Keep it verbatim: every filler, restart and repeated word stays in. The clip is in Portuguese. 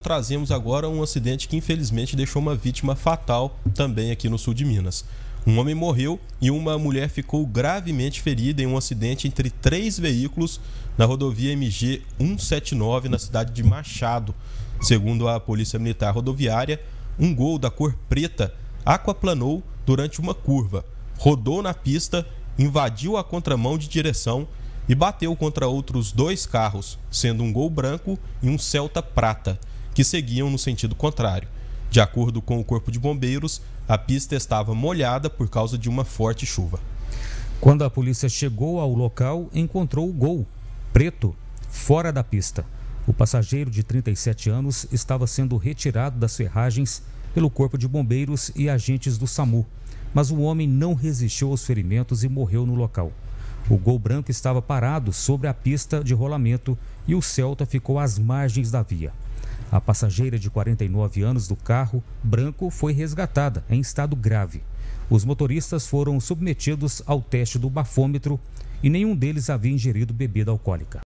Trazemos agora um acidente que infelizmente deixou uma vítima fatal também aqui no sul de Minas. Um homem morreu e uma mulher ficou gravemente ferida em um acidente entre três veículos na rodovia M G cento e setenta e nove na cidade de Machado. Segundo a Polícia Militar Rodoviária, um Gol da cor preta aquaplanou durante uma curva, rodou na pista, invadiu a contramão de direção e bateu contra outros dois carros, sendo um Gol branco e um Celta prata, que seguiam no sentido contrário. De acordo com o Corpo de Bombeiros, a pista estava molhada por causa de uma forte chuva. Quando a polícia chegou ao local, encontrou o Gol preto fora da pista. O passageiro de trinta e sete anos estava sendo retirado das ferragens pelo Corpo de Bombeiros e agentes do SAMU, mas o homem não resistiu aos ferimentos e morreu no local. O Gol branco estava parado sobre a pista de rolamento e o Celta ficou às margens da via. A passageira de quarenta e nove anos do carro branco foi resgatada em estado grave. Os motoristas foram submetidos ao teste do bafômetro e nenhum deles havia ingerido bebida alcoólica.